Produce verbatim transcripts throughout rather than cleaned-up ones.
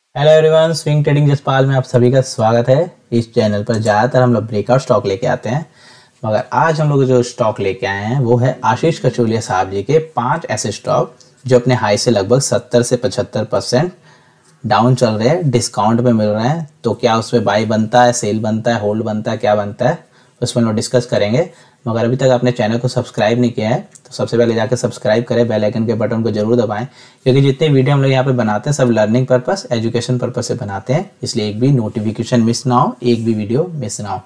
Hello everyone, swing trading Jaspal में आप सभी का स्वागत है। इस चैनल पर ज़्यादातर हम लोग ब्रेकआउट स्टॉक लेके आते हैं, मगर आज हम लोग जो स्टॉक लेके आए हैं वो है आशीष कचोलिया साहब जी के पांच ऐसे स्टॉक जो अपने हाई से लगभग सत्तर से पचहत्तर परसेंट डाउन चल रहे हैं, डिस्काउंट पे मिल रहे हैं। तो क्या उसमें बाई बनता है, सेल बनता है, होल्ड बनता है, क्या बनता है, उसमें लोग डिस्कस करेंगे। मगर अभी तक आपने चैनल को सब्सक्राइब नहीं किया है तो सबसे पहले जाकर सब्सक्राइब करें, बेल आइकन के बटन को जरूर दबाएं, क्योंकि जितने वीडियो हम लोग यहाँ पे बनाते हैं सब लर्निंग पर्पस, एजुकेशन पर्पस से बनाते हैं, इसलिए एक भी नोटिफिकेशन मिस ना हो, एक भी वीडियो मिस ना हो।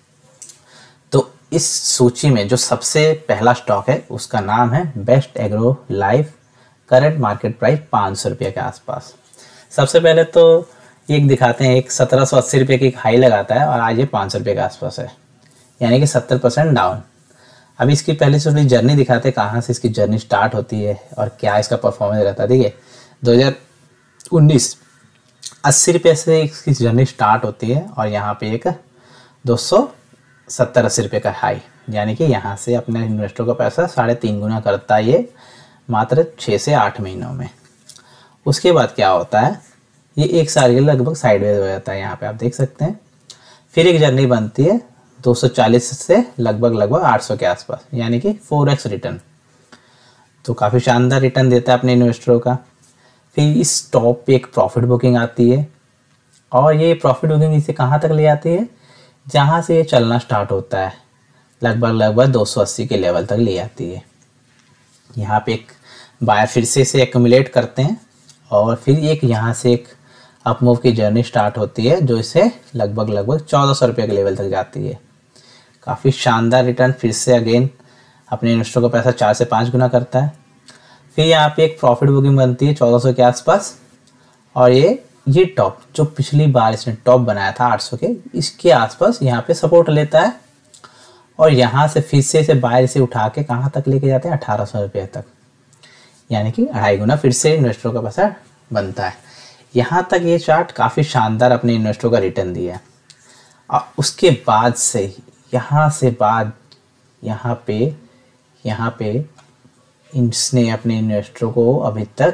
तो इस सूची में जो सबसे पहला स्टॉक है उसका नाम है best agro life. Current market price पाँच सौ रुपये के आसपास। सबसे पहले तो एक दिखाते हैं, एक सत्रह सौ अस्सी रुपये की एक हाई लगाता है और आज ये पाँच सौ रुपये के आसपास है, यानी कि सत्तर परसेंट डाउन। अभी इसकी पहले से थोड़ी जर्नी दिखाते हैं, कहाँ से इसकी जर्नी स्टार्ट होती है और क्या इसका परफॉर्मेंस रहता है। ठीक है, दो हज़ार उन्नीस अस्सी रुपये से इसकी जर्नी स्टार्ट होती है और यहाँ पे एक दो सौ सत्तर अस्सी रुपये का हाई, यानी कि यहाँ से अपने इन्वेस्टर का पैसा साढ़े तीन गुना करता है ये मात्र छः से आठ महीनों में। उसके बाद क्या होता है, ये एक साल के लगभग साइडवेज हो जाता है, यहाँ पे आप देख सकते हैं। फिर एक जर्नी बनती है दो सौ चालीस से लगभग लगभग आठ सौ के आसपास, यानी कि फोर एक्स रिटर्न। तो काफ़ी शानदार रिटर्न देता है अपने इन्वेस्टरों का। फिर इस टॉप पे एक प्रॉफिट बुकिंग आती है और ये प्रॉफिट बुकिंग इसे कहाँ तक ले आती है, जहाँ से ये चलना स्टार्ट होता है लगभग लगभग दो सौ अस्सी के लेवल तक ले आती है। यहाँ पे एक बायर फिर से इसे एक्यूमुलेट करते हैं और फिर एक यहाँ से एक अपमूव की जर्नी स्टार्ट होती है जो इसे लगभग लगभग चौदह सौ रुपये के लेवल तक जाती है। काफ़ी शानदार रिटर्न, फिर से अगेन अपने इन्वेस्टर का पैसा चार से पाँच गुना करता है। फिर यहाँ पे एक प्रॉफिट बुकिंग बनती है चौदह सौ के आसपास और ये ये टॉप जो पिछली बार इसने टॉप बनाया था आठ सौ के, इसके आसपास यहाँ पे सपोर्ट लेता है और यहाँ से फिर से इसे बाहर से उठा के कहाँ तक लेके जाते हैं, अठारह सौ रुपये तक, यानी कि अढ़ाई गुना फिर से इन्वेस्टरों का पैसा बनता है। यहाँ तक ये चार्ट काफ़ी शानदार अपने इन्वेस्टरों का रिटर्न दिया है। और उसके बाद से यहाँ से बाद यहाँ पे यहाँ पे इसने अपने इन्वेस्टरों को अभी तक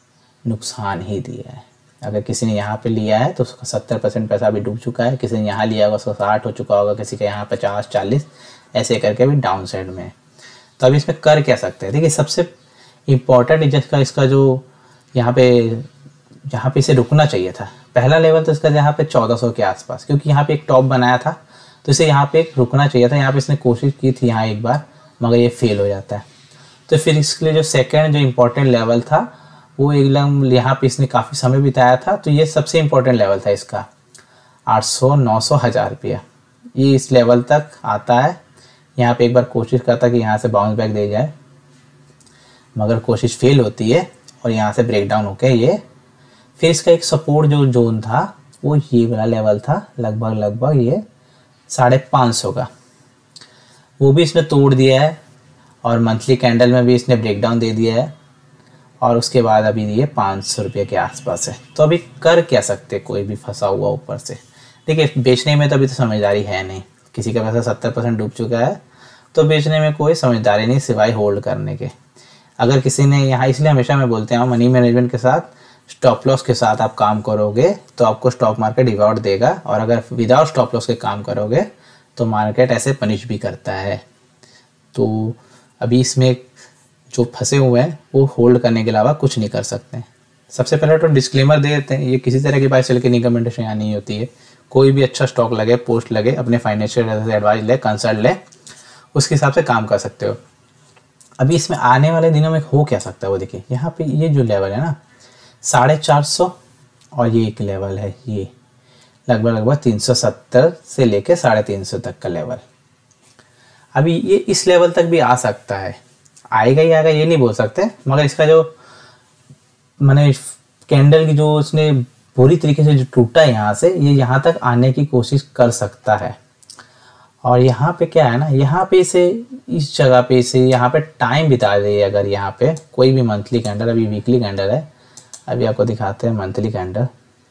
नुकसान ही दिया है। अगर किसी ने यहाँ पे लिया है तो उसका सत्तर परसेंट पैसा अभी डूब चुका है, किसी ने यहाँ लिया होगा उसका साठ हो चुका होगा, किसी का यहाँ पचास चालीस ऐसे करके अभी डाउन साइड में है। तो अभी इसमें कर क्या सकते हैं, देखिए सबसे इम्पॉर्टेंट जिसका इसका जो यहाँ पे जहाँ पे इसे रुकना चाहिए था, पहला लेवल तो इसका यहाँ पे चौदह सौ के आसपास, क्योंकि यहाँ पे एक टॉप बनाया था तो इसे यहाँ पे एक रुकना चाहिए था। यहाँ पे इसने कोशिश की थी यहाँ एक बार, मगर ये फेल हो जाता है। तो फिर इसके लिए जो सेकंड जो इम्पोर्टेंट लेवल था वो एकदम यहाँ पे इसने काफ़ी समय बिताया था, तो ये सबसे इम्पोर्टेंट लेवल था इसका आठ सौ नौ सौ हज़ार रुपया, ये इस लेवल तक आता है। यहाँ पे एक बार कोशिश करता कि यहाँ से बाउंस बैक दे जाए, मगर कोशिश फेल होती है और यहाँ से ब्रेक डाउन होकर ये फिर इसका एक सपोर्ट जो जोन था वो ये वाला लेवल था लगभग लगभग ये साढ़े पाँच सौ का, वो भी इसने तोड़ दिया है और मंथली कैंडल में भी इसने ब्रेक डाउन दे दिया है और उसके बाद अभी ये पाँच सौ रुपये के आसपास है। तो अभी कर क्या सकते, कोई भी फंसा हुआ ऊपर से। देखिए बेचने में तो अभी तो समझदारी है नहीं, किसी का पैसा सत्तर परसेंट डूब चुका है तो बेचने में कोई समझदारी नहीं सिवाय होल्ड करने के। अगर किसी ने यहाँ, इसलिए हमेशा मैं बोलते हैं मनी मैनेजमेंट के साथ स्टॉप लॉस के साथ आप काम करोगे तो आपको स्टॉक मार्केट रिवॉर्ड देगा, और अगर विदाउट स्टॉप लॉस के काम करोगे तो मार्केट ऐसे पनिश भी करता है। तो अभी इसमें जो फंसे हुए हैं वो होल्ड करने के अलावा कुछ नहीं कर सकते हैं। सबसे पहले तो डिस्क्लेमर दे देते हैं, ये किसी तरह की बाय सेल की रिकमेंडेशन यहाँ नहीं होती है। कोई भी अच्छा स्टॉक लगे, पोस्ट लगे, अपने फाइनेंशियल एडवाइस ले, कंसल्ट ले, उसके हिसाब से काम कर सकते हो। अभी इसमें आने वाले दिनों में हो क्या सकता है वो देखिए, यहाँ पे ये जो लेवल है ना साढ़े चार सौ और ये एक लेवल है ये लगभग लगभग तीन सौ सत्तर से लेके साढ़े तीन सौ तक का लेवल। अभी ये इस लेवल तक भी आ सकता है, आएगा ही आएगा ये नहीं बोल सकते, मगर इसका जो मैंने कैंडल की जो उसने पूरी तरीके से जो टूटा है यहाँ से, ये यहाँ तक आने की कोशिश कर सकता है। और यहाँ पे क्या है ना, यहाँ पे इसे इस जगह पे इसे यहाँ पे टाइम बिता दे, अगर यहाँ पे कोई भी मंथली कैंडल, अभी वीकली कैंडल है, अभी आपको दिखाते हैं मंथली कैंडल।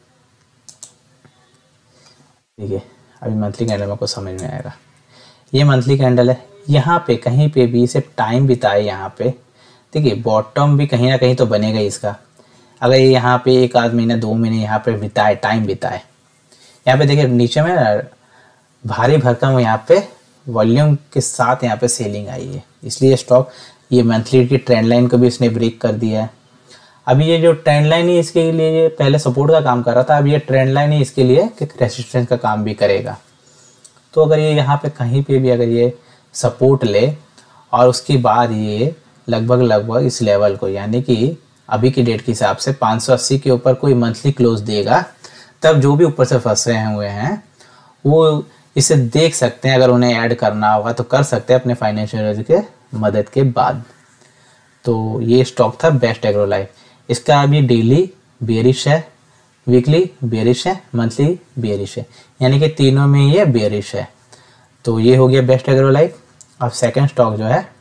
ठीक है, अभी मंथली कैंडल में कुछ समझ में आएगा। ये मंथली कैंडल है, यहाँ पे कहीं पे भी इसे टाइम बिताए, यहाँ पे देखिए बॉटम भी कहीं ना कहीं तो बनेगा इसका। अगर ये यहाँ पे एक आध महीने दो महीने यहाँ पे बिताए, टाइम बिताए, यहाँ पे देखिए नीचे में भारी भरकम यहाँ पे वॉल्यूम के साथ यहाँ पे सेलिंग आई है, इसलिए स्टॉक ये मंथली की ट्रेंड लाइन को भी इसने ब्रेक कर दिया है। अभी ये जो ट्रेंड लाइन ही इसके लिए ये पहले सपोर्ट का काम कर रहा था, अब ये ट्रेंड लाइन ही इसके लिए रेसिस्टेंस का काम भी करेगा। तो अगर ये यहाँ पे कहीं पे भी अगर ये सपोर्ट ले और उसके बाद ये लगभग लगभग इस लेवल को, यानी कि अभी की डेट के हिसाब से पाँच सौ अस्सी के ऊपर कोई मंथली क्लोज देगा, तब जो भी ऊपर से फंसे हुए हैं वो इसे देख सकते हैं। अगर उन्हें ऐड करना होगा तो कर सकते हैं अपने फाइनेंशियल के मदद के बाद। तो ये स्टॉक था बेस्ट एग्रो लाइफ। इसका अभी डेली बेरिश है, वीकली बेरिश है, मंथली बेरिश है, यानी कि तीनों में ये बेरिश है। तो ये हो गया बेस्ट एग्रो लाइफ। अब सेकंड स्टॉक जो है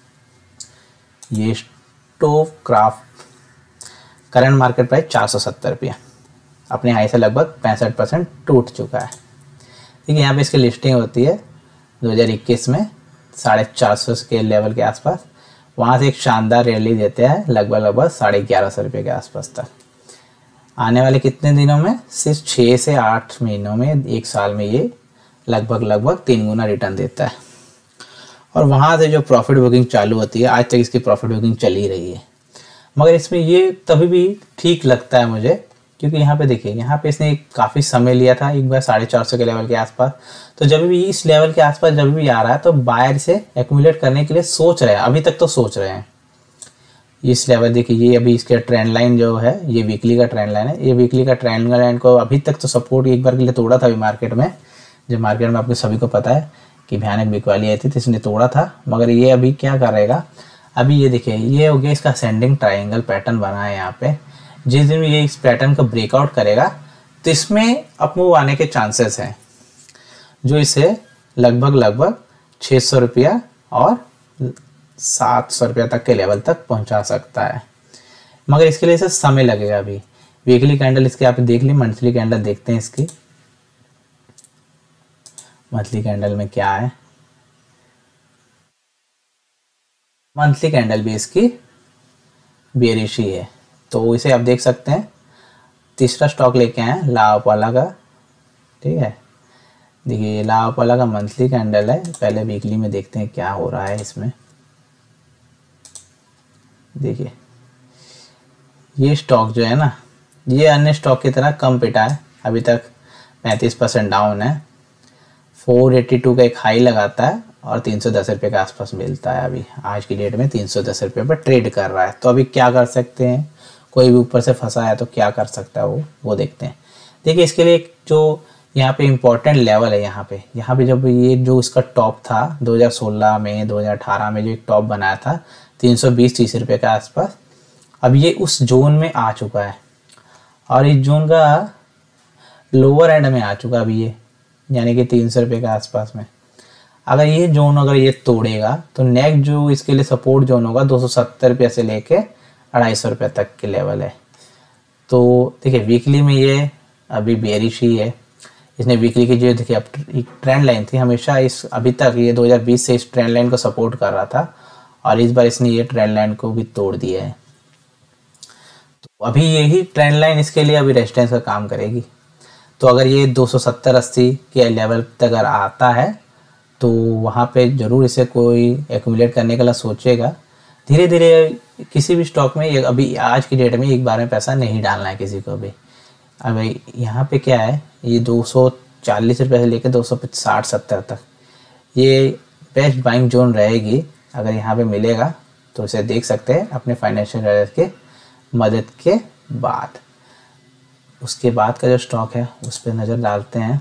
ये stove craft, current market price चार सौ सत्तर रुपया, अपने हाई से लगभग पैंसठ परसेंट टूट चुका है। ठीक है, यहाँ पे इसकी लिस्टिंग होती है दो हज़ार इक्कीस में साढ़े चार सौ के लेवल के आसपास, वहाँ से एक शानदार रैली देते हैं लगभग लगभग साढ़े ग्यारह सौ रुपये के आसपास तक। आने वाले कितने दिनों में, सिर्फ छः से आठ महीनों में, एक साल में ये लगभग लगभग तीन गुना रिटर्न देता है। और वहाँ से जो प्रॉफिट बुकिंग चालू होती है, आज तक इसकी प्रॉफिट बुकिंग चली रही है। मगर इसमें ये तभी भी ठीक लगता है मुझे, क्योंकि यहाँ पे देखिए, यहाँ पे इसने काफ़ी समय लिया था, एक बार साढ़े चार सौ के लेवल के आसपास। तो जब भी इस लेवल के आसपास जब भी आ रहा है तो बायर से एक्यूमुलेट करने के लिए सोच रहे हैं, अभी तक तो सोच रहे हैं। इस लेवल देखिए, ये अभी इसका ट्रेंड लाइन जो है ये वीकली का ट्रेंड लाइन है। ये वीकली का ट्रेंड लाइन को अभी तक तो सपोर्ट एक बार के लिए तोड़ा था अभी मार्केट में, जब मार्केट में आपको सभी को पता है कि भयानक बिकवाली आई थी तो इसने तोड़ा था। मगर ये अभी क्या करेगा, अभी ये देखिए ये हो गया इसका असेंडिंग ट्राइंगल पैटर्न बना है यहाँ पे। जिस दिन ये इस पैटर्न का ब्रेकआउट करेगा तो इसमें अपमूव आने के चांसेस हैं, जो इसे लगभग लगभग छः सौ रुपया और सात सौ रुपया तक के लेवल तक पहुंचा सकता है। मगर इसके लिए इसे समय लगेगा। अभी वीकली कैंडल इसके आप देख ली, मंथली कैंडल देखते हैं इसकी। मंथली कैंडल में क्या है, मंथली कैंडल भी इसकी बेरिश ही है, तो इसे आप देख सकते हैं। तीसरा स्टॉक लेके आए लाओपाला का, ठीक है। देखिए लाओपाला का मंथली कैंडल है, पहले वीकली में देखते हैं क्या हो रहा है इसमें। देखिए ये स्टॉक जो है ना, ये अन्य स्टॉक की तरह कम पिटा है, अभी तक पैंतीस परसेंट डाउन है। चार सौ बयासी का एक हाई लगाता है और तीन सौ दस रुपये के आसपास मिलता है। अभी आज की डेट में तीन सौ दस रुपये पर ट्रेड कर रहा है। तो अभी क्या कर सकते हैं, कोई भी ऊपर से फंसा है तो क्या कर सकता है वो वो देखते हैं। देखिए इसके लिए जो यहाँ पे इम्पोर्टेंट लेवल है, यहाँ पे यहाँ पे जब ये जो इसका टॉप था दो हज़ार सोलह में, दो हज़ार अठारह में जो एक टॉप बनाया था तीन सौ बीस तीस रुपये के आसपास, अब ये उस जोन में आ चुका है और इस जोन का लोअर एंड में आ चुका अभी ये, यानी कि तीन सौ रुपये के आसपास में। अगर ये जोन अगर ये तोड़ेगा तो नेक्स्ट जो इसके लिए सपोर्ट जोन होगा दो सौ सत्तर रुपये से लेके अढ़ाई सौ रुपये तक के लेवल है। तो देखिए वीकली में ये अभी बेरिश ही है। इसने वीकली की जो देखिए अब एक ट्रेंड लाइन थी, हमेशा इस अभी तक ये दो हज़ार बीस से इस ट्रेंड लाइन को सपोर्ट कर रहा था और इस बार इसने ये ट्रेंड लाइन को भी तोड़ दिया है। तो अभी यही ट्रेंड लाइन इसके लिए अभी रेजिस्टेंस का काम करेगी। तो अगर ये दो सौ सत्तर अस्सी के लेवल तक अगर आता है तो वहाँ पे ज़रूर इसे कोई एक्यूमुलेट करने के लिए सोचेगा। धीरे धीरे किसी भी स्टॉक में अभी आज की डेट में एक बार में पैसा नहीं डालना है किसी को भी। अब यहाँ पे क्या है, ये दो सौ चालीस रुपये से लेकर दो सौ साठ सत्तर तक ये बेस्ट बाइंग जोन रहेगी। अगर यहाँ पे मिलेगा तो इसे देख सकते हैं अपने फाइनेंशियल एडवाइजर के मदद के बाद। उसके बाद का जो स्टॉक है उस पर नज़र डालते हैं।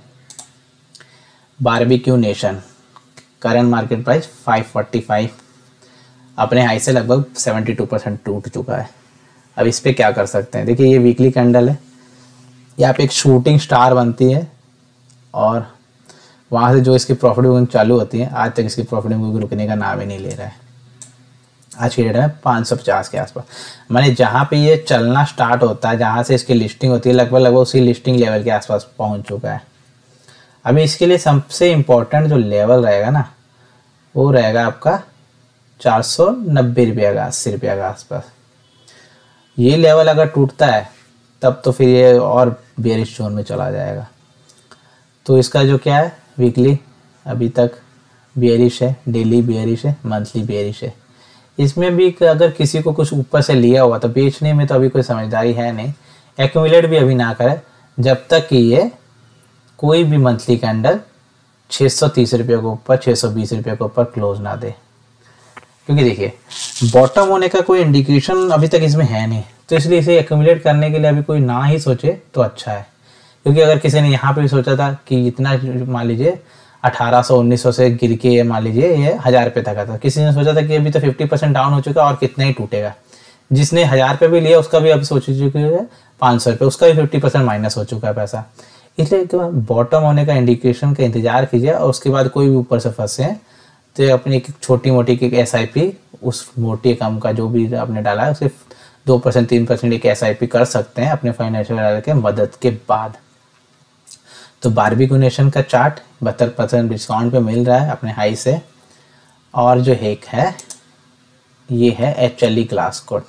Barbecue nation, current market price पाँच सौ पैंतालीस, अपने हाई से लगभग बहत्तर परसेंट टूट चुका है। अब इस पे क्या कर सकते हैं, देखिए ये वीकली कैंडल है, यहाँ पे एक शूटिंग स्टार बनती है और वहाँ से जो इसकी प्रॉफिट बुकिंग चालू होती है, आज तक इसकी प्रॉफिट बुकिंग रुकने का नाम ही नहीं ले रहा है। आज की डेट में पाँच सौ पचास के आसपास, माने जहाँ पे ये चलना स्टार्ट होता है, जहाँ से इसकी लिस्टिंग होती है, लगभग लगभग उसी लिस्टिंग लेवल के आसपास पहुँच चुका है। अभी इसके लिए सबसे इम्पोर्टेंट जो लेवल रहेगा ना, वो रहेगा आपका चार सौ नब्बे रुपये का, अस्सी रुपये के आसपास। ये लेवल अगर टूटता है तब तो फिर ये और बेयरिश जोन में चला जाएगा। तो इसका जो क्या है, वीकली अभी तक बेयरिश है, डेली बेयरिश है, मंथली बेयरिश है। इसमें भी अगर किसी को कुछ ऊपर से लिया हुआ तो बेचने में तो अभी कोई समझदारी है नहीं, एक्यूमुलेट भी अभी ना करे जब तक कि ये कोई भी मंथली कैंडल छः सौ तीस रुपये के ऊपर, छः सौ बीस रुपये के ऊपर क्लोज ना दे। क्योंकि देखिए बॉटम होने का कोई इंडिकेशन अभी तक इसमें है नहीं, तो इसलिए इसे एक्यूमुलेट करने के लिए अभी कोई ना ही सोचे तो अच्छा है। क्योंकि अगर किसी ने यहाँ पे भी सोचा था कि इतना मान लीजिए अठारह सौ उन्नीस सौ से गिर के मान लीजिए ये हज़ार रुपये तक आता, किसी ने सोचा था कि अभी तो फिफ्टी परसेंट डाउन हो चुका और कितना ही टूटेगा। जिसने हज़ार रुपये भी लिया उसका भी अभी सोच चुके है पाँच सौ रुपये, उसका भी फिफ्टी परसेंट माइनस हो चुका है पैसा। इसलिए बॉटम होने का इंडिकेशन का इंतजार कीजिए और उसके बाद कोई भी ऊपर से फंसे तो अपनी एक छोटी मोटी एक एस आई पी उस मोटी कम का जो भी आपने डाला है उसे दो परसेंट तीन परसेंट एक एस आई पी कर सकते हैं अपने फाइनेंशियल एडवाइजर के मदद के बाद। तो बारबी नेशन का चार्ट बहत्तर परसेंट डिस्काउंट पे मिल रहा है अपने हाई से। और जो एक है ये है H L E glass code,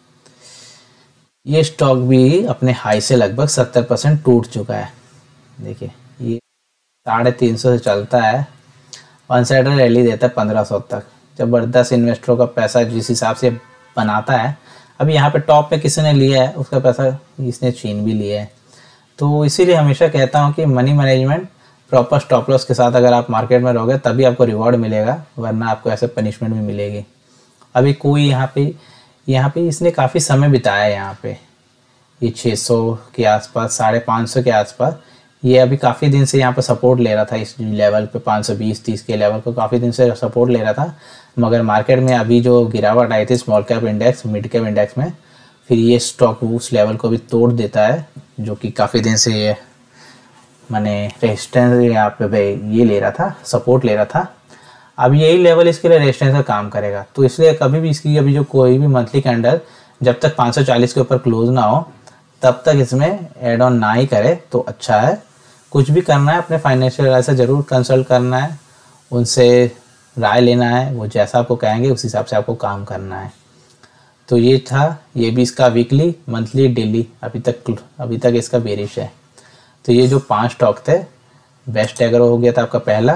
ये स्टॉक भी अपने हाई से लगभग सत्तर परसेंट टूट चुका है। देखिए ये साढ़े तीन सौ से चलता है, वन साइड रैली देता है पंद्रह सौ तक। ज़बरदस्त इन्वेस्टरों का पैसा जिस हिसाब से बनाता है, अभी यहाँ पे टॉप पे किसी ने लिया है उसका पैसा इसने छीन भी लिया है। तो इसीलिए हमेशा कहता हूँ कि money management proper stop loss के साथ अगर आप मार्केट में रहोगे तभी आपको रिवॉर्ड मिलेगा, वरना आपको ऐसे पनिशमेंट भी मिलेगी। अभी कोई यहाँ पे यहाँ पे इसने काफ़ी समय बिताया है यहाँ पे, ये छः सौ के आसपास, साढ़े पाँच सौ के आसपास ये अभी काफ़ी दिन से यहाँ पर सपोर्ट ले रहा था इस लेवल पे, पाँच सौ बीस तीस के लेवल को काफ़ी दिन से सपोर्ट ले रहा था। मगर मार्केट में अभी जो गिरावट आई थी small cap index mid cap index में, फिर ये स्टॉक उस लेवल को भी तोड़ देता है जो कि काफ़ी दिन से ये माने रेजिस्टेंस यहाँ पे ये ले रहा था, सपोर्ट ले रहा था। अब यही लेवल इसके लिए रेजिस्टेंस का काम करेगा। तो इसलिए कभी भी इसकी अभी जो कोई भी मंथली कैंडल जब तक पाँच सौ चालीस के ऊपर क्लोज ना हो तब तक इसमें एड ऑन ना ही करे तो अच्छा है। कुछ भी करना है अपने फाइनेंशियल एडवाइजर से ज़रूर कंसल्ट करना है, उनसे राय लेना है, वो जैसा आपको कहेंगे उस हिसाब से आपको काम करना है। तो ये था, ये भी इसका वीकली मंथली डेली अभी तक अभी तक इसका बेरिश है। तो ये जो पांच स्टॉक थे, बेस्ट एग्रो हो गया था आपका पहला,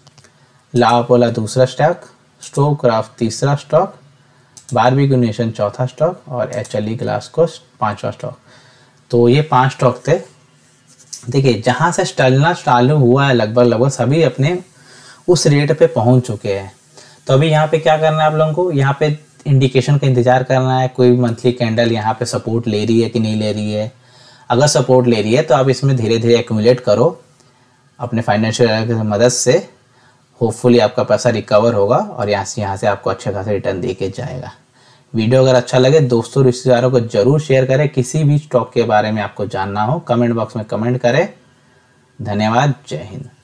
लापोला दूसरा स्टॉक, स्टोव क्राफ्ट तीसरा स्टॉक, बारबी नेशन चौथा स्टॉक और एच एल ई ग्लासको पाँचवा स्टॉक। तो ये पांच स्टॉक थे। देखिए जहाँ से चलना चालू हुआ है लगभग लगभग सभी अपने उस रेट पे पहुंच चुके हैं। तो अभी यहाँ पे क्या करना है आप लोगों को, यहाँ पे इंडिकेशन का इंतजार करना है, कोई मंथली कैंडल यहाँ पे सपोर्ट ले रही है कि नहीं ले रही है। अगर सपोर्ट ले रही है तो आप इसमें धीरे धीरे एक्यूमुलेट करो अपने फाइनेंशियल की मदद से, होपफुली आपका पैसा रिकवर होगा और यहाँ से यहाँ से आपको अच्छे खासे रिटर्न दे के जाएगा। वीडियो अगर अच्छा लगे दोस्तों रिश्तेदारों को जरूर शेयर करें। किसी भी स्टॉक के बारे में आपको जानना हो कमेंट बॉक्स में कमेंट करें। धन्यवाद, जय हिंद।